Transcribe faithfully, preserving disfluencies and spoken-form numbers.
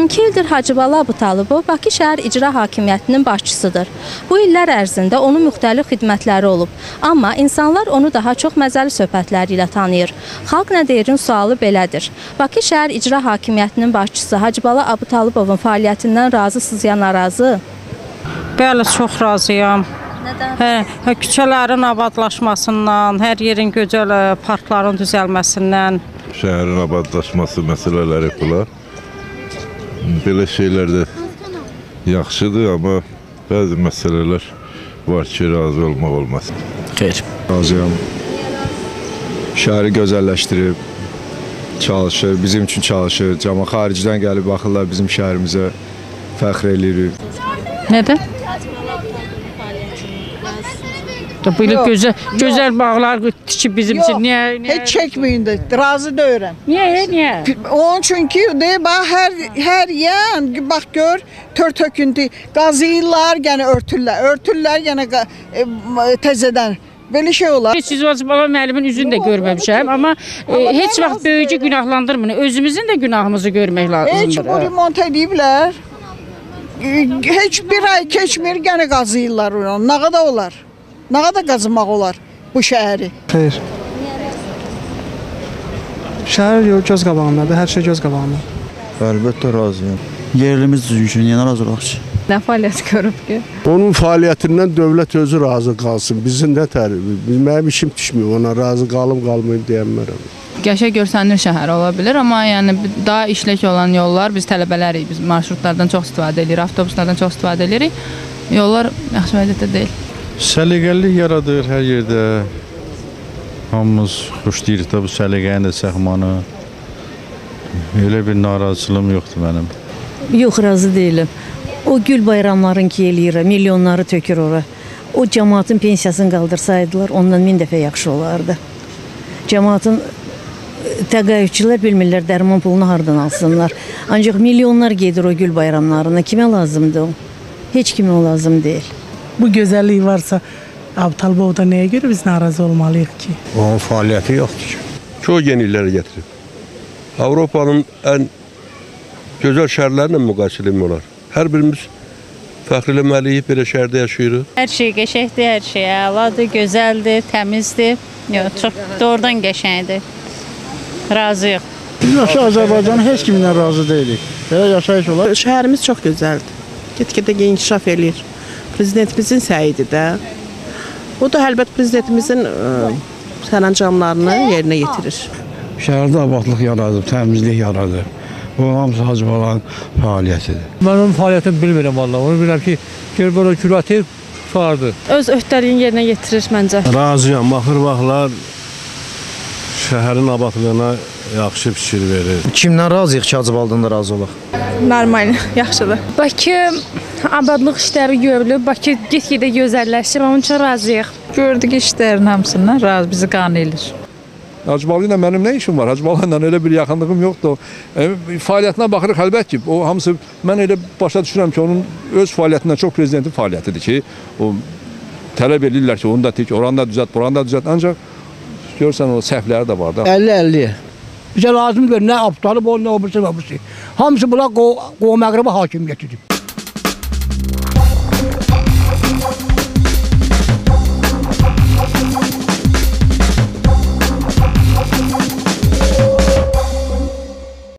on iki ildir Hacıbala Abutalıbov Bakı Şəhər İcra Hakimiyyətinin başçısıdır. Bu illər ərzində onun müxtəlif xidmətləri olub. Amma insanlar onu daha çox məzəli söhbətləri ilə tanıyır. Xalq nə deyirin sualı belədir. Bakı Şəhər İcra Hakimiyyətinin başçısı Hacıbala Abutalıbovun fəaliyyətindən razısınız ya narazı? Bəli, çox razıyam. Nədən? Hə, küçələrin abadlaşmasından, hər yerin gözəl parkların düzəlməsindən. Şəhərin abadlaşması məsələləri bunlar. Belə şeylər də yaxşıdır, amma bəzi məsələlər var ki, razı olmaq olmaz. Xeyr. Razıyam. Şəhəri gözəlləşdirib, çalışır, bizim üçün çalışır. Cəma xaricdən gəlib baxırlar bizim şəhərimizə, fəxr edirik. Nədən? Böyle gözəl, gözəl bağlar tikib bizim üçün. Niyə? Heç çəkməyin də, razı deyirəm. Niyə, niyə? Onun çünki de, bax, hər, hər yan, bax gör, tör-töküntü, qazıyırlar, yəni örtürlər, örtürlər, yəni e, təzədən. Belə şey olar. Heç Hacıbala müəllimin üzünü də görməmişəm, amma e, heç vaxt böyücü günahlandırmır. Özümüzün də günahımızı görmək lazımdır. Heç bu remont ediblər. Heç bir ay keçmir, yəni qazıyırlar onu. Nə qədər olar? Nə qədər qazımaq olar bu şəhəri? Xeyr. Şəhər yox, göz qabağındadır, hər şey göz qabağında. Əlbəttə razıyam. Yerlimiz üçün yenə razı olaq ki. Nə fəaliyyət görüb ki? Onun fəaliyyətindən dövlət özü razı qalsın. Bizim də təribi. Mənim işim düşmüyor. Ona razı qalım, qalmayım deyənmərəm. Qəşəng görsənir şəhər ola bilər, amma yəni daha işlək olan yollar, biz tələbələrik, biz marşrutlardan çox istifadə edirik, avtobuslardan çox istifadə edirik. Yollar yaxşı vəziyyətdə deyil. Səliqəlilik yaradır hər yerdə. Hamımız xoşlayırıq da bu səliqənin də səxmanı. Elə bir narazılığım yoxdur mənim. Yox, razı deyiləm. O gül bayramların ki eləyir, milyonları tökür ora. O cəmaatın pensiyasını qaldırsaydılar, ondan min dəfə yaxşı olardı. Cəmaatın təqaüdçülər bilmirlər dərman pulunu hardan alsınlar. Ancaq milyonlar gedir o gül bayramlarına. Kimə lazımdır o? Heç kimə o lazım deyil. Bu gözəllik varsa Abutalıbovda nəyə görə biz narazı olmalıyıq ki? Onun fəaliyyəti yoxdur ki. Çox yeniliklər gətirib. Avropanın ən gözəl şəhərlərlə müqayisə etmək olar. Hər birimiz fəxr eləməliyik, belə şəhərdə yaşayırıq. Hər şey qəşəngdir, hər şey əladır, gözəldir, təmizdir. Yox, çox doğrudan qəşəngdir. Razıyıq. Biz yaxşı Azərbaycanın heç kiminlə razı deyilik. Belə yaşayış olar. Şəhərimiz çox gözəldir. Get-gedə inkişaf eləyir. Prezidentimizin səyidir də. O da əlbət prezidentimizin ə, sərəncamlarını yerinə yetirir. Şəhərdə abadlıq yaradır, təmizlik yaradır. Bu hamısı Hacıbalanın fəaliyyətidir. Mən onun fəaliyyətini bilmirəm valla. Onu bilirəm ki, gel böyle küratır, sardı. Öz öhdəliyini yerinə yetirir məncə. Razıyam, baxır vaxtlar şəhərin abadlığına yaxşı fikir verir. Kimdən razıyıq ki, Hacıbaladan da razı olaq? Normal, yaxşıdır. Bakı abadlıq işləri görülüb, Bakı get-gedə gözəlləşir, onun üçün razıyıq. Gördük işlərin hamısından razı, bizi qane edir. Hacıbala ilə mənim nə işim var? Hacıbala ilə elə bir yaxınlığım yoxdur. E, fəaliyyətinə baxırıq əlbət ki, o hamısı mən elə başa düşürəm ki, onun öz fəaliyyətindən çox prezidentin fəaliyyətidir ki, o tələb edirlər ki, onu da tik, oranı da düzət, buranı da düzət. Ancaq görsən o səhvləri də var da. əlli əlli. Bizə lazım görür, nə Abutalıbov, nə o birisi, nə o birisi. Hamısı buna qo-məğribi hakim getirib.